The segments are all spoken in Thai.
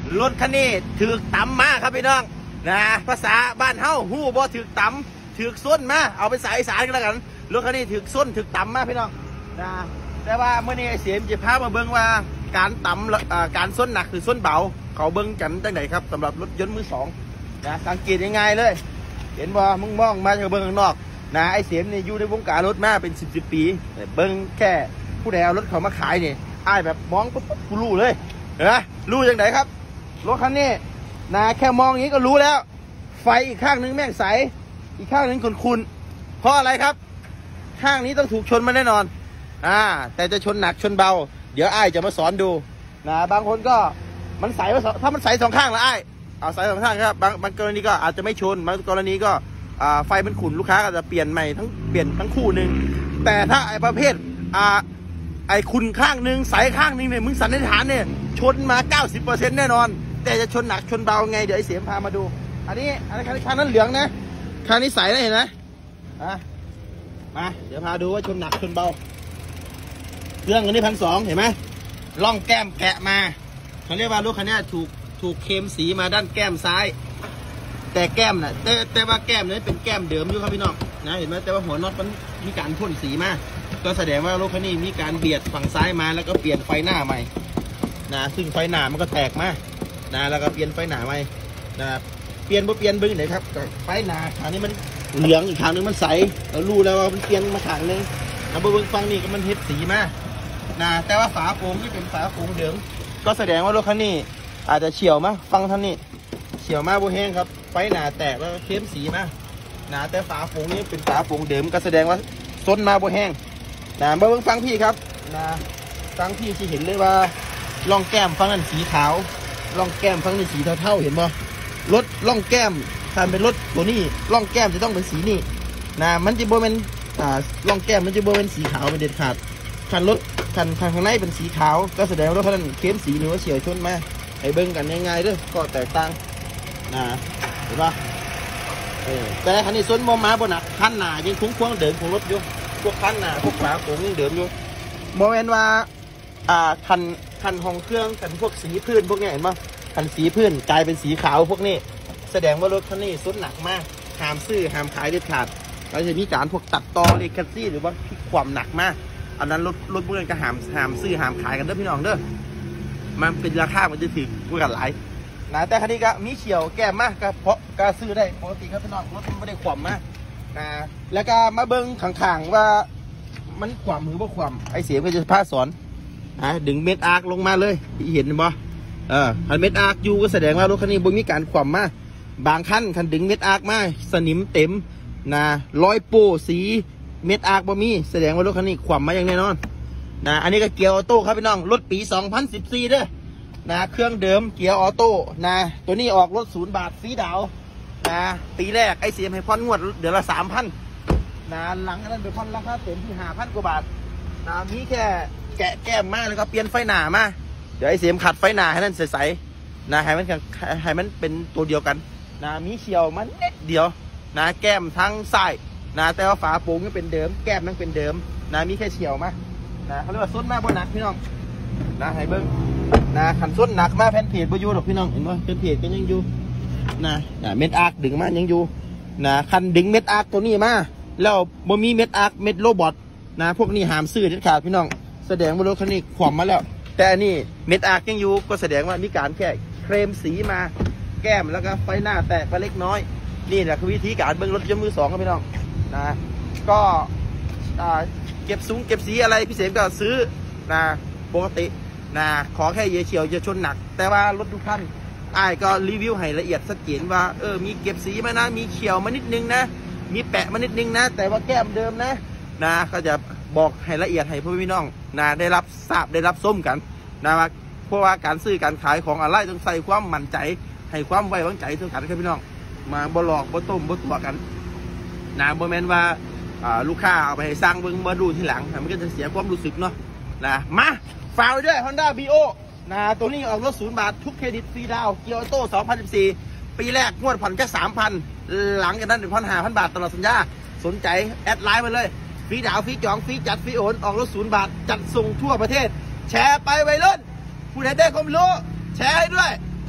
รถคันนี้ถือต่ำมากครับพี่น้องนะภาษาบ้านเฮาหู้บ่ถือต่ำถือส้นมาเอาไปสายอีสานกันแล้วกันรถคันนี้ถือส้นถือต่ำมากพี่น้องนะแต่ว่าเมื่อนี้เสียมจะพามาเบิ้งว่าการต่ำการส้นหนักหรือส้นเบาเขาเบิ้งกันตั้งไหนครับสำหรับรถยนต์มือสองนะสังเกตยังไงเลยเห็นบ่มึงมองมาจากเบิ้งข้างนอกนะไอเสียมนี่อยู่ในวงการรถมาเป็น10 ปีเบิ้งแค่ผู้ใดเอารถเขามาขายนี่อ้ายแบบมองปุ๊บกูรู้เลยเห็นไหมรู้ยังไงครับรถคันนี้นะแค่มองอย่างนี้ก็รู้แล้วไฟอีกข้างนึงแม่งใสอีกข้างนึงขุ่นเพราะอะไรครับข้างนี้ต้องถูกชนมาแน่นอนแต่จะชนหนักชนเบาเดี๋ยวอ้ายจะมาสอนดูนะบางคนก็มันใสถ้ามันใส2 ข้างแล้วอ้ายเอาใส2 ข้างครับบางกรณีก็อาจจะไม่ชนบางกรณีก็ไฟมันขุ่นลูกค้าก็จะเปลี่ยนใหม่ทั้งคู่หนึ่งแต่ถ้าไอ้ประเภทไอ้ขุ่นข้างนึงใสข้างนึงเนี่ยมึงสันนิษฐานเนี่ยชนมา 90% แน่นอนแต่จะชนหนักชนเบาไงเดี๋ยวไอ้เสียมพามาดูอันนี้คันนั้นเหลืองนะคันนี้ใสนะเห็นไหมมาเดี๋ยวพาดูว่าชนหนักชนเบาเครื่องอันนี้1,200เห็นไหมล่องแก้มแกะมาเขาเรียกว่ารถคันนี้ถูกเคมสีมาด้านแก้มซ้ายแต่แก้มน่ะแต่ว่าแก้มนี้เป็นแก้มเดิมอยู่ครับพี่น้องนะเห็นไหมแต่ว่าหัวน็อตมันมีการพ่นสีมาก็แสดงว่ารถคันนี้มีการเบียดฝั่งซ้ายมาแล้วก็เปลี่ยนไฟหน้าใหม่นะซึ่งไฟหน้ามันก็แตกมานะแล้วก็เปลี่ยนไฟหน้าใหม่นะเปลี่ยนบึ้งไหนครับไฟหน้าอันนี้มันเหลืองอีกทางนึงมันใสเรารู้แล้วว่ามันเปลี่ยนมาทางนึงเอาบึ้งฟังนี่ก็มันเฮ็ดสีมานะแต่ว่าฝาโปร่งที่เป็นฝาโปร่งเดิมก็แสดงว่ารถคันนี้อาจจะเฉียวมาฟังท่านนี่เฉียวมาโบแห้งครับไฟหน้าแตกแล้วเข้มสีมานะแต่ฝาโปร่งนี้เป็นฝาโปร่งเดิมก็แสดงว่าส้นมาโบแห้งนะเบิ้งฟังพี่ครับนะฟังพี่ที่เห็นเลยว่าล่องแก้มฟังนั้นสีขาวล่องแก้มฟังนี้สีเทาๆเห็นบ่รถล่องแก้มถ้าเป็นรถตัวนี้ล่องแก้มจะต้องเป็นสีนี้นะมันจะโบเป็นล่องแก้มมันจะโบเป็นสีขาวเป็นเด็ดขาดคันรถคันข้างในเป็นสีขาวก็แสดงว่ารถคันนั้นเข้มสีหรือว่าเฉียวชนมาให้เบิ้งกันง่ายๆด้วยก็แตกต่างนะเห็นป่ะแต่คันนี้ส้นมอม้าบนหนักคันหนายังคุ้งเดิมของรถอยู่พวกคันหนาพวกฝาโปร่งยังเดิมอยู่โมเมนต์ว่าคันห้องเครื่องคันพวกสีพื้นพวกนี้เห็นป่ะคันสีพื้นกลายเป็นสีขาวพวกนี้แสดงว่ารถคันนี้ส้นหนักมากห้ามซื้อห้ามขายเด็ดขาดเราจะมีการพวกตัดต่อเลคัสซี่หรือว่าความหนักมากอันนั้นรถพวกนั้นก็ห้ามซื้อห้ามขายกันเด้อพี่น้องเด้อมันเป็นราคามันจะถือกว่ากันหลายนะแต่คันนี้ก็มีเฉียวแก้มมากก็เพราะก็ซื้อได้ปกติครับพี่น้องรถไม่ได้ขวมมากนะแล้วก็มาเบิ้งข้างๆว่ามันขวมหรือว่าขวมไอเสียก็จะพาสอนดึงเม็ดอาร์คลงมาเลยเห็นบ่คันเม็ดอาร์คอยู่ก็แสดงว่ารถคันนี้บ่มีการขวมมากบางคันดึงเม็ดอาร์คมาสนิมเต็มนะรอยโป้สีเม็ดอาร์คบ่มีแสดงว่ารถคันนี้ขวมมาอย่างแน่นอนนะอันนี้ก็เกียร์ออโต้ครับพี่น้องรถปี 2014เด้อนะเครื่องเดิมเกียร์ออโต้นะตัวนี้ออกรถ0 บาทฟรีดาวนะปีแรกไอเสียมให้ผ่อนงวดเดือนละ 3,000 นะหลังนั้นเป็นผ่อนราคาเต็มที่ 5,000 กว่าบาทนะมีแค่แกะแก้มมาแล้วก็เปลี่ยนไฟหน้ามาเดี๋ยวไอเสียมขัดไฟหน้าให้นั่นใสๆนะให้มันเป็นตัวเดียวกันนะมีเฉียวมันนิดเดียวนะแก้มทั้งซ้ายนะแต่ว่าฝาโปร่งยังเป็นเดิมแก้มยังเป็นเดิมนะมีแค่เฉียวมานะเขาเรียกว่าส้นมาบนหนักพี่น้องนะให้เบิ้งนะขันส้นหนักมาแผ่นเพจบอยู่หรอกพี่น้องเห็นไหมแผ่นเพจก็ยังอยู่นะเม็ดอาร์คดึงมายังอยู่นะคันดึงเม็ดอาร์คตัวนี้มาแล้วบ่มีเม็ดอาร์คเม็ดโรบอทนะพวกนี้ห้ามซื้อเด็ดขาดพี่น้องแสดงว่ารถคันนี้ขวมมาแล้วแต่อันนี้เม็ดอาร์คยังอยู่ก็แสดงว่ามีการแค่เคลมสีมาแก้มแล้วก็ไฟหน้าแตกไปเล็กน้อยนี่แหละคือวิธีการเบิ้งรถยนต์มือ 2ครับพี่น้องนะก็เก็บซุ้งเก็บสีอะไรพี่เสมก็ซื้อนะปกตินะขอแค่เยเฉียวจะชนหนักแต่ว่ารถทุกท่านก็รีวิวให้ละเอียดชัดเจนว่ามีเก็บสีมานะมีเฉียวมานิดนึงนะมีแปะมานิดนึงนะแต่ว่าแก้มเดิมนะก็จะบอกให้ละเอียดให้พี่น้องนะได้รับทราบได้รับส้มกันนะเพราะว่าการซื้อการขายของอะไรต้องใส่ความมั่นใจให้ความไว้วางใจทุกกันครับพี่น้องมาบ่หลอกบ่ต้มบ่ตัวกันนะบ่แม่นว่าลูกค้าเอาไปให้สร้างเบิ่งมาดูทีหลังมันก็จะเสียความรู้สึกเนาะนะมาฝากไว้ด้วย Honda BO นะตัวนี้ออกรถ0 บาททุกเครดิตฟรีดาวเกียร์ออโต้ 2014 ปีแรกงวดผ่อนแค่ 3,000 หลังจากนั้นเป็นผ่อน 5,000 บาทตลอดสัญญาสนใจแอดไลน์มาเลยฟรีดาวฟรีจองฟรีจัดฟรีโอนออกรถ0 บาทจัดส่งทั่วประเทศแชร์ไปไวรุ่นผู้ใดได้ความรู้แชร์ให้ด้วย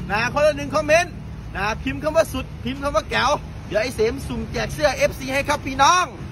นะคนละ1คอมเมนต์นะพิมพ์คำว่าสุดพิมพ์คำว่าแก้วเดี๋ยวไอ้เสมสุ่มแจกเสื้อ FC ให้ครับพี่น้อง